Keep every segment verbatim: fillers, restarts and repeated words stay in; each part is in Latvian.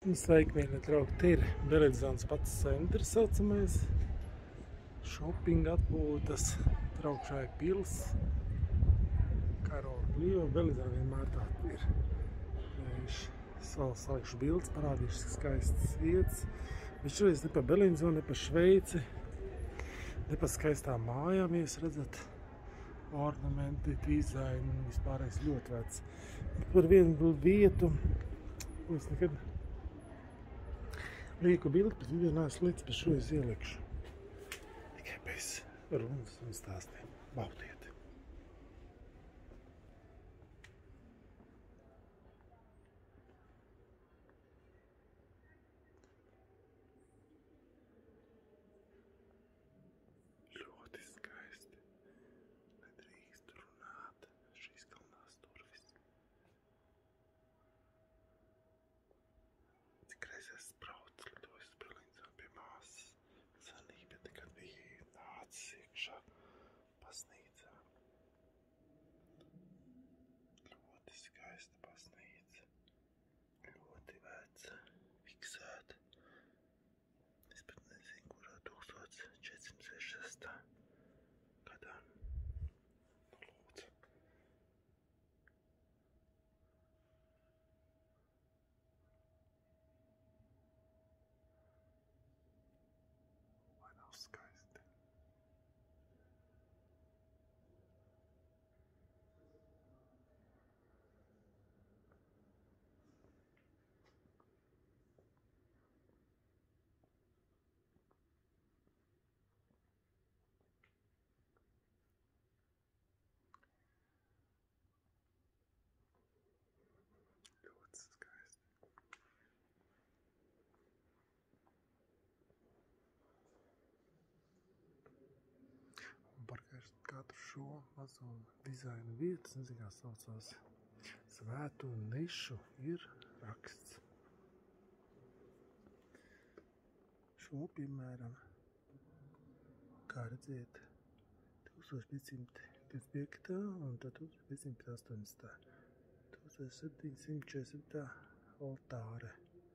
Sveiki, mīļie draugi! Te ir Belezonas pats centrs saucamais. Shopping atpūtas. Traukšā ir pils. Karola Plieva. Belezona vienmēr tā ir. Salikšu bildes, parādīšu skaistas vietas. Bet šoreiz ne pa Belezonu, ne pa Šveici, ne pa skaistām mājām, ja jūs redzat. Ornamenti, dizaini, vispārējais ļoti vecs. Par vienu vietu, ko es nekad lieku bildi, bet video neesmu līdz, bet šoreiz ielikšu. Tikai bez runas un stāstiem. Baudiet! Ļoti skaisti. Nedrīkst runāt. Šīs kalnās durvis. Cik reiz es braucu, lidojos uz Belezoну pie māsas. Senība nekad bija nācis iekšā baznīcā. Ļoti skaista baznīca. Ļoti veca, fiksēta. Es pat nezinu, kurā tūkstoš četrsimt sešdesmit sestā gadā. Nu, lūdzu. Vai nav skaisti? Ļoti skaisti. Un par katru šo mazo dizaina vietu, nezinu, kā saucās, svētu nišu, ir raksts. Šo, piemēram, kā redziet, tūkstoš piecsimt divdesmit piekta un tad tūkstoš piecsimt astoņdesmitā. tūkstoš septiņsimt četrdesmit septītā altāre.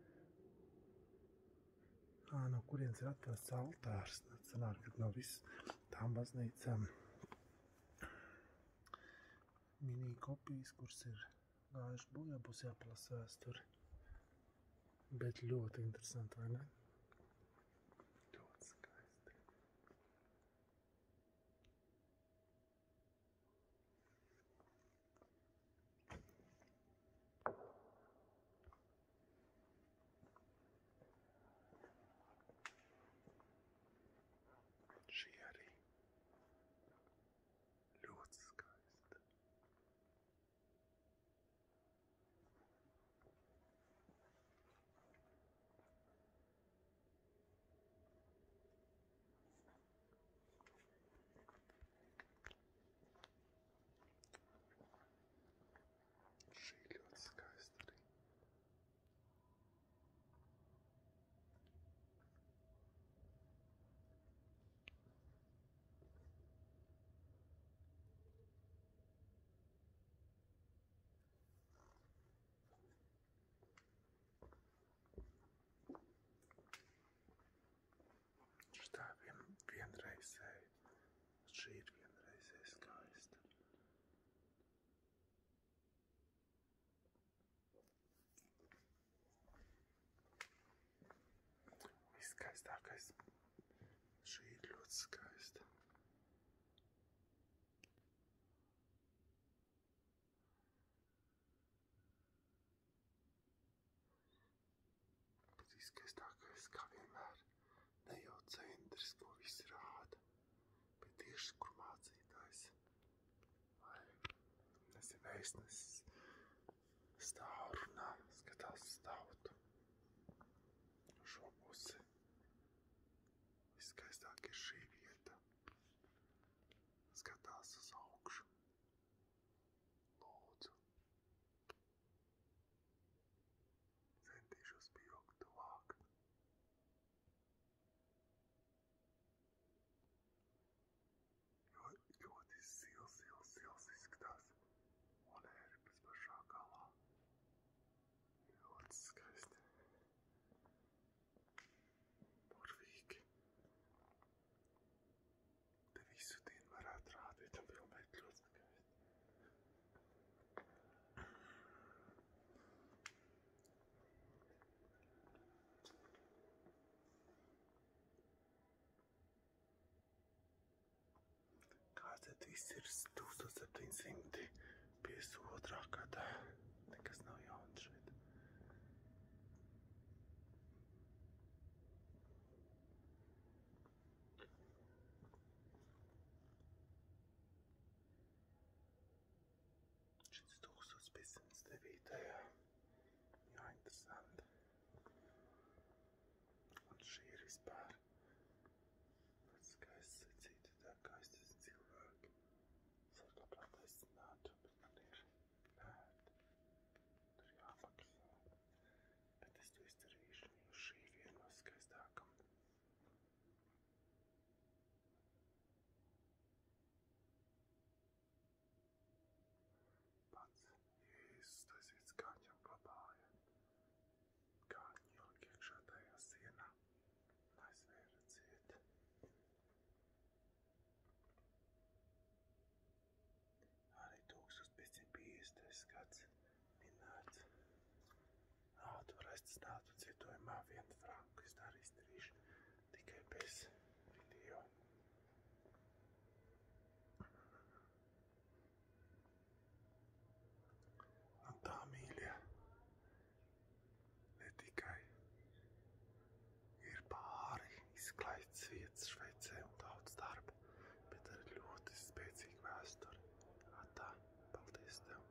Ā, no kurienes ir atvests altārs. Sanāk, ka no viss tām baznīcām mini kopijas, kuras ir gājuši bojā, būs jāpalasa vēsturi. Bet ļoti interesanti, vai ne? Ļoti skaisti. Šī arī ļoti skaista. Šī ļoti skaista arī. Šitā vien, vienreizēja. Šī ir vienreizēja skaista. Viskaistākais. Šī ir ļoti skaista. Bet viskaistākais, kā vienmēr, ne jau centrs, ko visi rāda, bet tieši, kur mācītājs vai nezinu, vēstnesis stāv runā, skatās uz tautu. Šo pusi. Viskaistāk ir šī vieta. Skatās uz augšu. Lūdzu. Centīšos pieaugt tuvāk. Jo ļoti sils, sils, sils izskatās. Un ērpes pašā galā. Ļoti skaisti. Šis ir tūkstoš septiņi simti piecdesmit otrā gadā. Nekas nav jauns šeit. Šis tūkstoš piecsimt devītajā. Jā, interesanti. Un šī ir vispār pēc skaists secīti, tā skaistas cilvēki. Es varu labprāt aizcinātu, bet man ir nēd. Tur jāmaksā. Bet es to izdarīšu, jo šī viena no skaistākam. Pats Jēzus taisīts kāņam glabāja. Kāņi ielika iekšā tajā sienā. Aizvēra ciet. Arī tūkstoš piecsimt piecdesmitais gads minēts. Autoraists nātu cietojumā vienu franku. Es tā arī izdarīšu tikai bez video. Un tā, mīļie, ne tikai ir pāri izklaides vietas Šveicē un daudz darba, bet arī ļoti spēcīga vēsture. Atā, paldies tev!